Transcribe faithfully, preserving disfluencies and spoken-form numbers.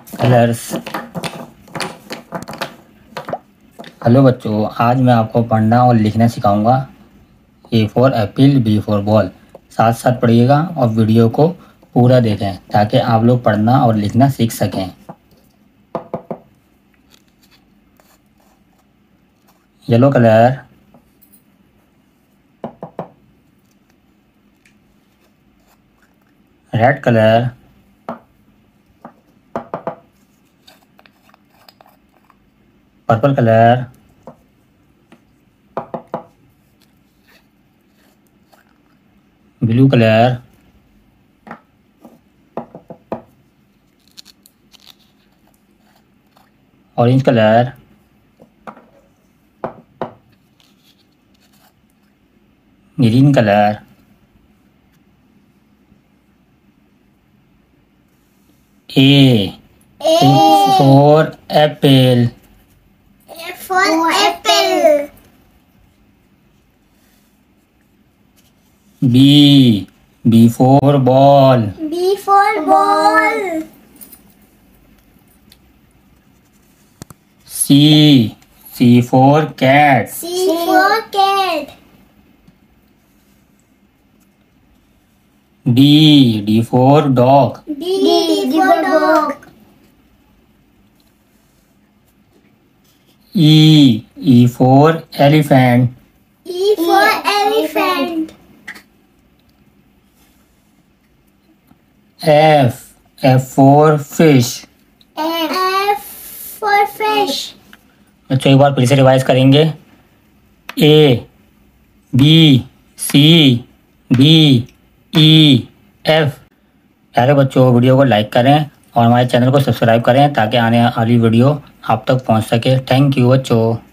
Colours. Hello बच्चों, आज मैं आपको पढ़ना और लिखना सिखाऊंगा। A for apple, B for ball. साथ साथ पढ़िएगा और वीडियो को पूरा देखें ताकि आप लोग पढ़ना और लिखना सीख सकें। Yellow colour, red colour, purple colour, blue colour, orange colour, green colour, A for apple, A for apple. B B for ball, B for ball. C C for cat, C for cat. D D for dog, D, D for dog. E E for elephant, E for elephant. F F for fish. F for fish. बच्चों एक बार फिर से revise करेंगे। A B C D E F. प्यारे बच्चों, video को like करें और हमारे चैनल को सब्सक्राइब करें ताकि आने वाली वीडियो आप तक पहुंच सके। थैंक यू बच्चों।